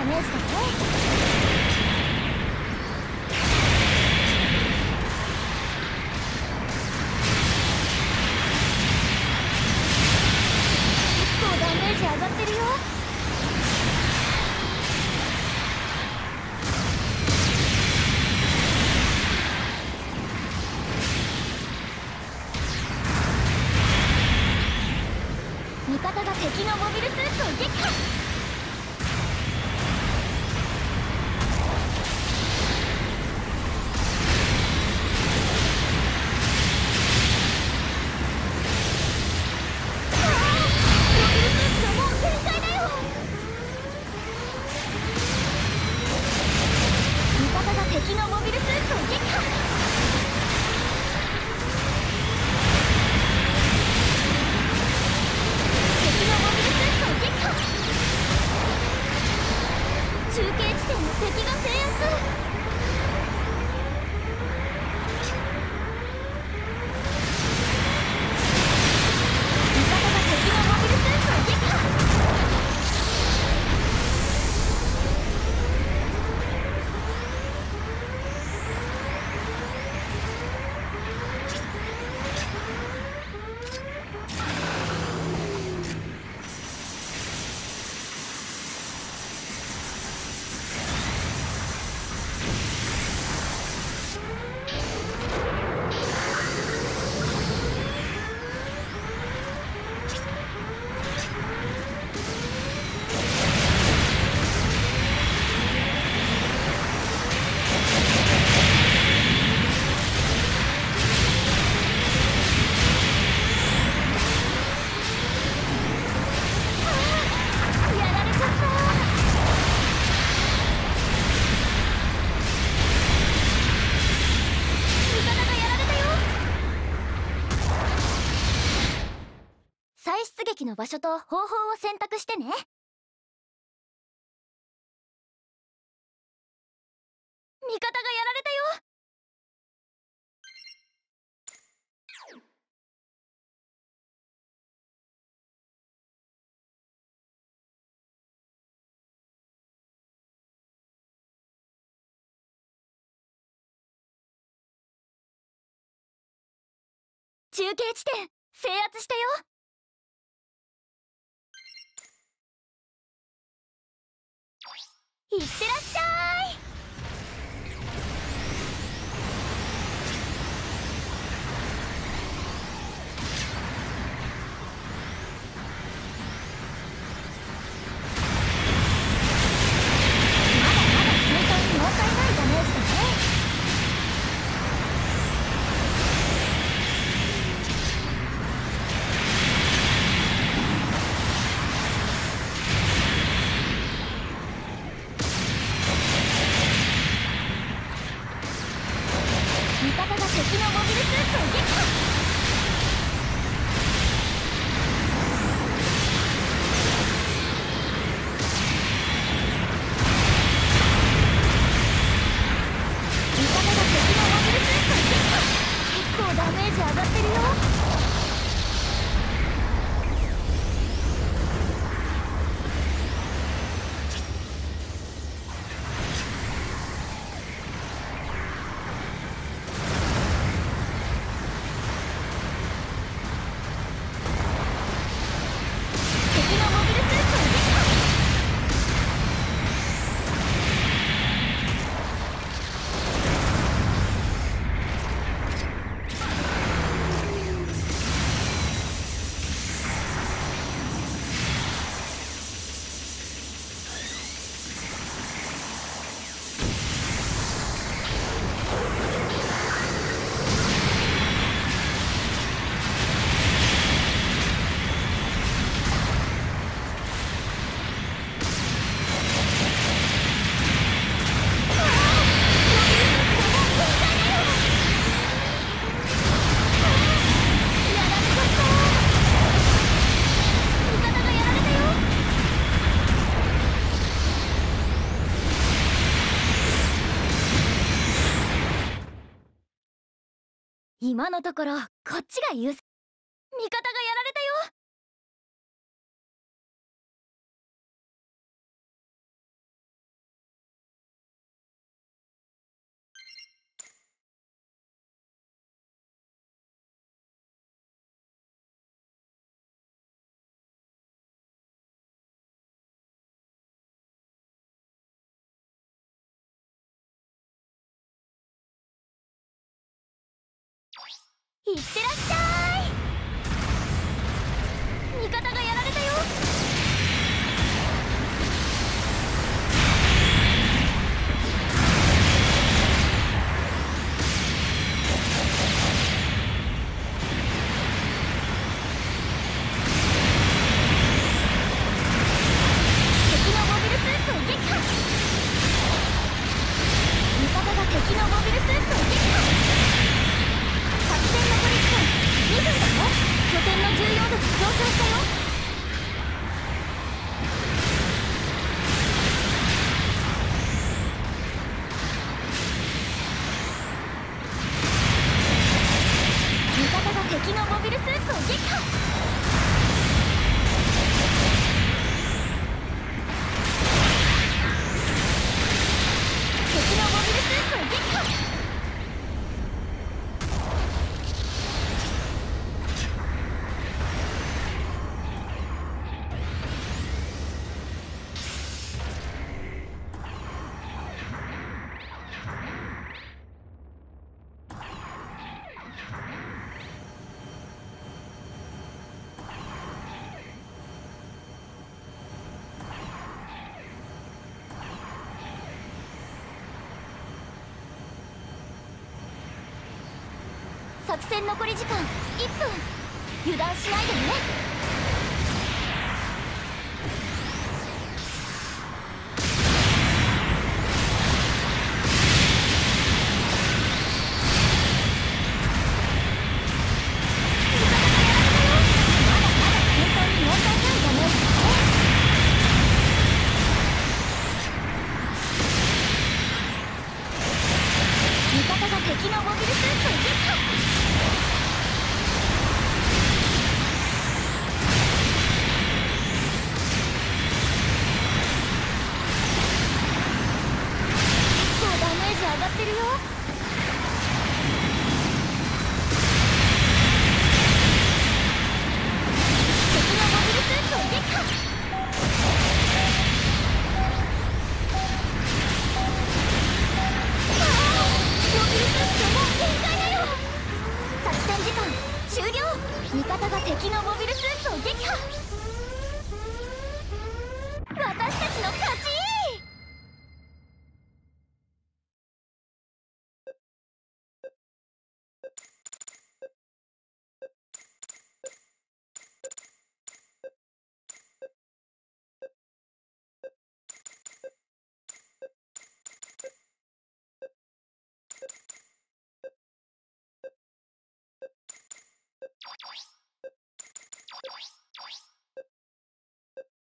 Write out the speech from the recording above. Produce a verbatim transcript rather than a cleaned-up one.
メージだね。結構ダメージ上がってるよ。味方が敵のモビルスーツを撃破。敵のモビルスーツを撃破。敵のモビルスーツを撃破。中継地点の敵が制圧。味方が敵のモビルスーツを撃破。再出撃の場所と方法を選択してね。味方がやられたよ。中継地点制圧したよ。いってらっしゃい。まだまだ戦闘に問題ないダメージだね。味方が敵のモビルスーツを撃破。味方が敵のモビルスーツを撃破。結構ダメージ上がってるよ。今のところこっちが優勢。味方がやられたよ。 いってらっしゃい。味方がやられたよ。敵のモビルスーツを撃破。味方が敵のモビルスーツを撃破。作戦残り時間にふんだよ。拠点の重要度が上昇したよ。味方が敵のモビルスーツを撃破。敵のモビルスーツを撃破。作戦残り時間いっぷん。油断しないでね。敵のモビルスーツを撃破。結構ダメージ上がってるよ。敵のモビルスーツを撃破。作戦時間終了。味方が敵のモビルスーツを撃